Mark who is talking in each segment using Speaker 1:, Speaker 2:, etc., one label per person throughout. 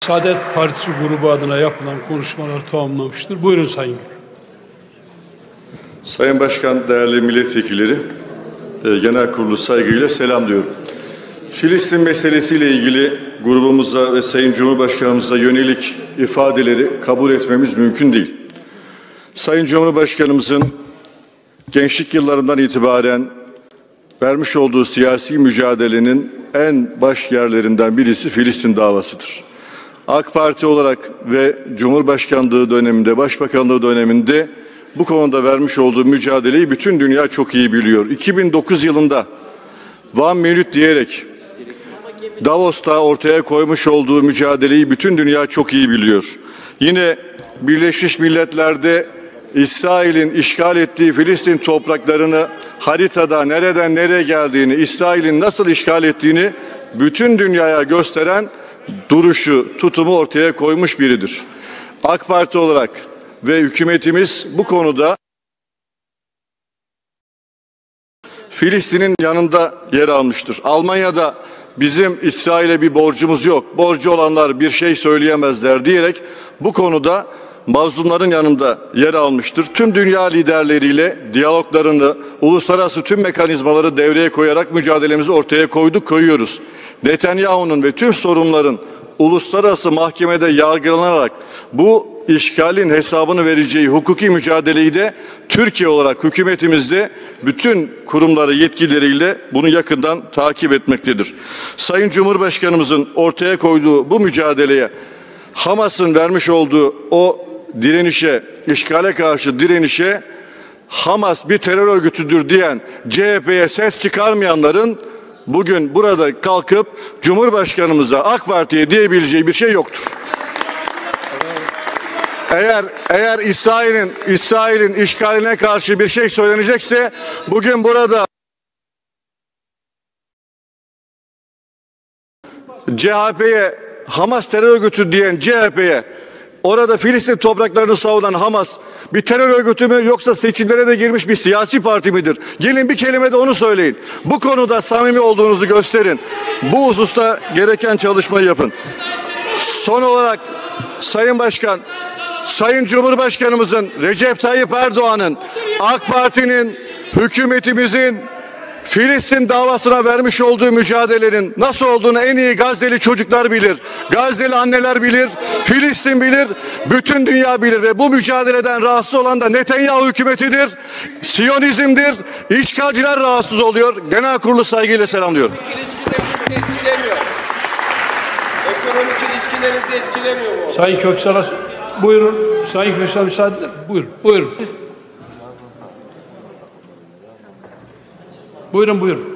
Speaker 1: Saadet Partisi grubu adına yapılan konuşmalar tamamlamıştır. Buyurun Sayın Gül.
Speaker 2: Sayın Başkan, değerli milletvekilleri, genel kurulu saygıyla selamlıyorum. Filistin meselesiyle ilgili grubumuza ve Sayın Cumhurbaşkanımıza yönelik ifadeleri kabul etmemiz mümkün değil. Sayın Cumhurbaşkanımızın gençlik yıllarından itibaren vermiş olduğu siyasi mücadelenin en baş yerlerinden birisi Filistin davasıdır. AK Parti olarak ve Cumhurbaşkanlığı döneminde, Başbakanlığı döneminde bu konuda vermiş olduğu mücadeleyi bütün dünya çok iyi biliyor. 2009 yılında One Minute diyerek Davos'ta ortaya koymuş olduğu mücadeleyi bütün dünya çok iyi biliyor. Yine Birleşmiş Milletler'de İsrail'in işgal ettiği Filistin topraklarını haritada nereden nereye geldiğini, İsrail'in nasıl işgal ettiğini bütün dünyaya gösteren duruşu, tutumu ortaya koymuş biridir. AK Parti olarak ve hükümetimiz bu konuda Filistin'in yanında yer almıştır. Almanya'da bizim İsrail'e bir borcumuz yok, borcu olanlar bir şey söyleyemezler diyerek bu konuda mazlumların yanında yer almıştır. Tüm dünya liderleriyle diyaloglarını, uluslararası tüm mekanizmaları devreye koyarak mücadelemizi ortaya koyuyoruz. Netanyahu'nun ve tüm sorunların uluslararası mahkemede yargılanarak bu işgalin hesabını vereceği hukuki mücadeleyi de Türkiye olarak hükümetimizde bütün kurumları yetkilileriyle bunu yakından takip etmektedir. Sayın Cumhurbaşkanımızın ortaya koyduğu bu mücadeleye, Hamas'ın vermiş olduğu o direnişe, işgale karşı direnişe, Hamas bir terör örgütüdür diyen CHP'ye ses çıkarmayanların bugün burada kalkıp Cumhurbaşkanımıza, AK Parti'ye diyebileceği bir şey yoktur. Eğer İsrail'in işgaline karşı bir şey söylenecekse bugün burada CHP'ye, Hamas terör örgütü diyen CHP'ye, orada Filistin topraklarını savunan Hamas bir terör örgütü mü yoksa seçimlere de girmiş bir siyasi parti midir? Gelin bir kelime de onu söyleyin. Bu konuda samimi olduğunuzu gösterin. Bu hususta gereken çalışmayı yapın. Son olarak Sayın Başkan, Sayın Cumhurbaşkanımızın, Recep Tayyip Erdoğan'ın, AK Parti'nin, hükümetimizin Filistin davasına vermiş olduğu mücadelenin nasıl olduğunu en iyi Gazze'li çocuklar bilir. Gazze'li anneler bilir, Filistin bilir, bütün dünya bilir ve bu mücadeleden rahatsız olan da Netanyahu hükümetidir, Siyonizmdir, işgalciler rahatsız oluyor. Genel kurulu saygıyla selamlıyorum.
Speaker 3: İlişkilerinizi etkilemiyor. Ekonomik ilişkilerinizi etkilemiyor mu?
Speaker 1: Sayın Köksal'a buyurun. Sayın Köksal'a müsaade edin. Buyurun. Buyurun.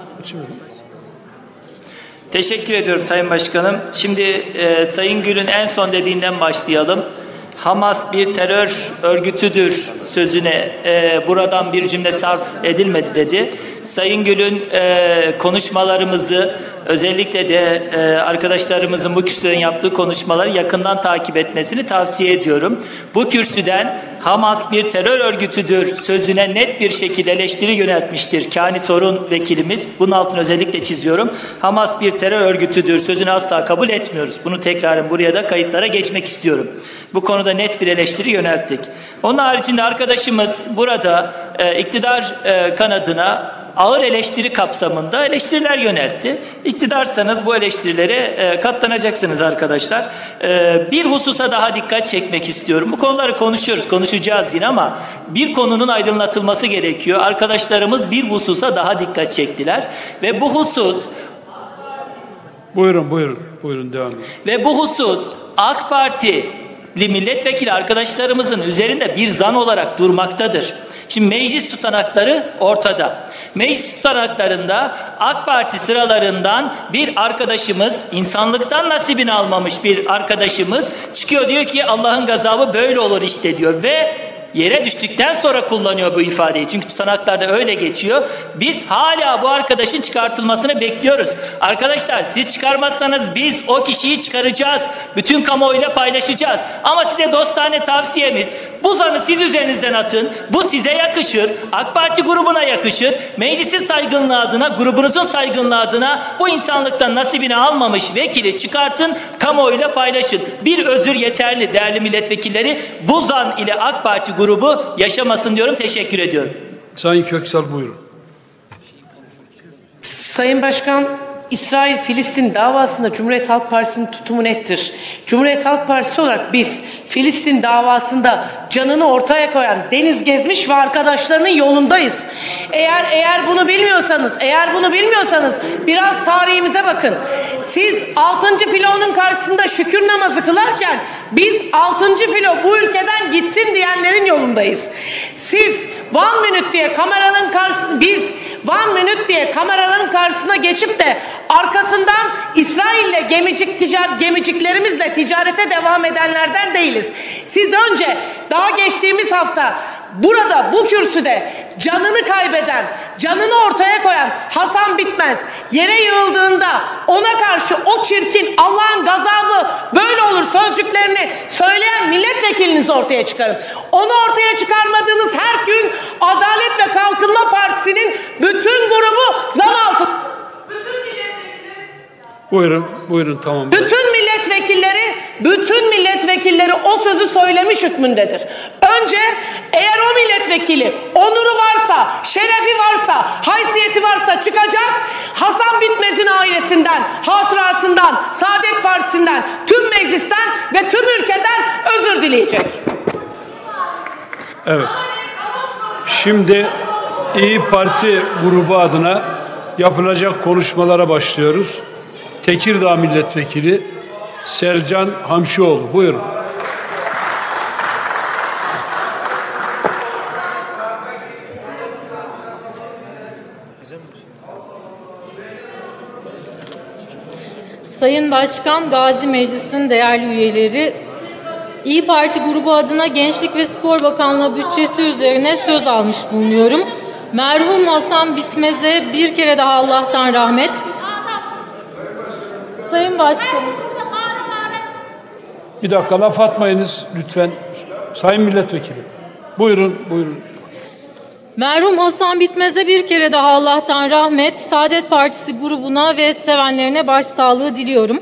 Speaker 4: Teşekkür ediyorum Sayın Başkanım. Şimdi Sayın Gül'ün en son dediğinden başlayalım. Hamas bir terör örgütüdür sözüne buradan bir cümle sarf edilmedi dedi. Sayın Gül'ün konuşmalarımızı, özellikle de arkadaşlarımızın bu kürsüden yaptığı konuşmaları yakından takip etmesini tavsiye ediyorum. Bu kürsüden Hamas bir terör örgütüdür sözüne net bir şekilde eleştiri yöneltmiştir Kani Torun vekilimiz. Bunun altını özellikle çiziyorum. Hamas bir terör örgütüdür sözünü asla kabul etmiyoruz. Bunu tekrarın buraya da kayıtlara geçmek istiyorum. Bu konuda net bir eleştiri yönelttik. Onun haricinde arkadaşımız burada iktidar kanadına ağır eleştiri kapsamında eleştiriler yöneltti. İktidarsanız bu eleştirilere katlanacaksınız arkadaşlar. Bir hususa daha dikkat çekmek istiyorum. Bu konuları konuşacağız yine ama bir konunun aydınlatılması gerekiyor. Arkadaşlarımız bir hususa daha dikkat çektiler ve bu husus...
Speaker 1: Buyurun devam edin.
Speaker 4: Ve bu husus AK Partili milletvekili arkadaşlarımızın üzerinde bir zan olarak durmaktadır. Şimdi meclis tutanakları ortada. Meclis tutanaklarında AK Parti sıralarından bir arkadaşımız, insanlıktan nasibini almamış bir arkadaşımız çıkıyor, diyor ki Allah'ın gazabı böyle olur işte diyor ve yere düştükten sonra kullanıyor bu ifadeyi. Çünkü tutanaklarda öyle geçiyor. Biz hala bu arkadaşın çıkartılmasını bekliyoruz. Arkadaşlar siz çıkarmazsanız biz o kişiyi çıkaracağız. Bütün kamuoyuyla paylaşacağız. Ama size dostane tavsiyemiz, Bu zanı siz üzerinizden atın. Bu size yakışır. AK Parti grubuna yakışır. Meclisin saygınlığı adına, grubunuzun saygınlığı adına bu insanlıktan nasibini almamış vekili çıkartın, kamuoyuyla paylaşın. Bir özür yeterli değerli milletvekilleri. Bu zan ile AK Parti grubu yaşamasın diyorum. Teşekkür ediyorum.
Speaker 1: Sayın Köksal buyurun.
Speaker 5: Sayın Başkan, İsrail-Filistin davasında Cumhuriyet Halk Partisi'nin tutumu nettir. Cumhuriyet Halk Partisi olarak biz Filistin davasında canını ortaya koyan Deniz Gezmiş ve arkadaşlarının yolundayız. Eğer bunu bilmiyorsanız biraz tarihimize bakın. Siz 6. filonun karşısında şükür namazı kılarken biz 6. filo bu ülkeden gitsin diyenlerin yolundayız. Siz One Minute diye kameraların karşısında kameraların karşısına geçip de arkasından İsrail'le gemiciklerimizle ticarete devam edenlerden değiliz. Siz önce daha geçtiğimiz hafta burada bu kürsüde canını kaybeden, canını ortaya koyan Hasan Bitmez yere yığıldığında ona karşı o çirkin Allah'ın gazabı böyle olur sözcüklerini söyleyen milletvekilinizi ortaya çıkarın. Onu ortaya çıkarmadığınız her gün Adalet ve Kalkınma Partisi'nin bütün grubu zam altında.
Speaker 1: Buyurun tamam.
Speaker 5: Bütün milletvekilleri o sözü söylemiş hükmündedir. Önce eğer o milletvekili onuru varsa, şerefi varsa, haysiyeti varsa çıkacak, Hasan Bitmez'in ailesinden, hatırasından, Saadet Partisi'nden, tüm meclisten ve tüm ülkeden özür dileyecek.
Speaker 1: Evet. Şimdi İyi Parti grubu adına yapılacak konuşmalara başlıyoruz. Tekirdağ Milletvekili Sercan Hamşioğlu. Buyurun.
Speaker 6: Sayın Başkan, Gazi Meclisi'nin değerli üyeleri, İyi Parti grubu adına Gençlik ve Spor Bakanlığı bütçesi üzerine söz almış bulunuyorum. Merhum Hasan Bitmez'e bir kere daha Allah'tan rahmet. Sayın Başkanım.
Speaker 1: Bir dakika laf atmayınız lütfen. Sayın Milletvekili. Buyurun.
Speaker 6: Merhum Hasan Bitmez'e bir kere daha Allah'tan rahmet, Saadet Partisi grubuna ve sevenlerine başsağlığı diliyorum.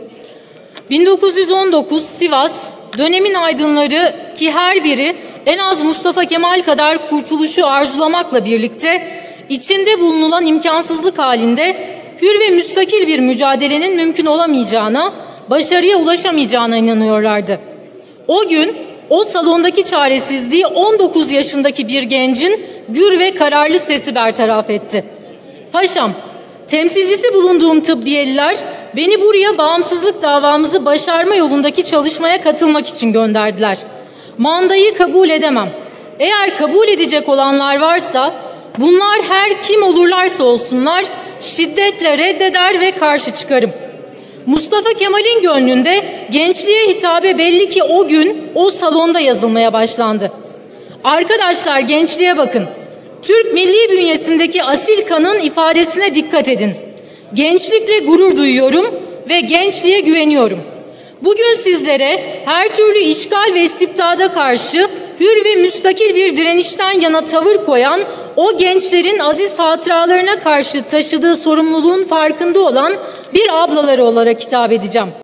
Speaker 6: 1919 Sivas, dönemin aydınları ki her biri en az Mustafa Kemal kadar kurtuluşu arzulamakla birlikte içinde bulunulan imkansızlık halinde hür ve müstakil bir mücadelenin mümkün olamayacağına, başarıya ulaşamayacağına inanıyorlardı. O gün o salondaki çaresizliği 19 yaşındaki bir gencin gür ve kararlı sesi bertaraf etti. Paşam, temsilcisi bulunduğum tıbbiyeliler beni buraya bağımsızlık davamızı başarma yolundaki çalışmaya katılmak için gönderdiler. Mandayı kabul edemem. Eğer kabul edecek olanlar varsa bunlar her kim olurlarsa olsunlar şiddetle reddeder ve karşı çıkarım. Mustafa Kemal'in gönlünde gençliğe hitabe belli ki o gün o salonda yazılmaya başlandı. Arkadaşlar gençliğe bakın. Türk milli bünyesindeki asil kanın ifadesine dikkat edin. Gençlikle gurur duyuyorum ve gençliğe güveniyorum. Bugün sizlere her türlü işgal ve istibdada karşı hür ve müstakil bir direnişten yana tavır koyan o gençlerin aziz hatıralarına karşı taşıdığı sorumluluğun farkında olan bir ablaları olarak hitap edeceğim.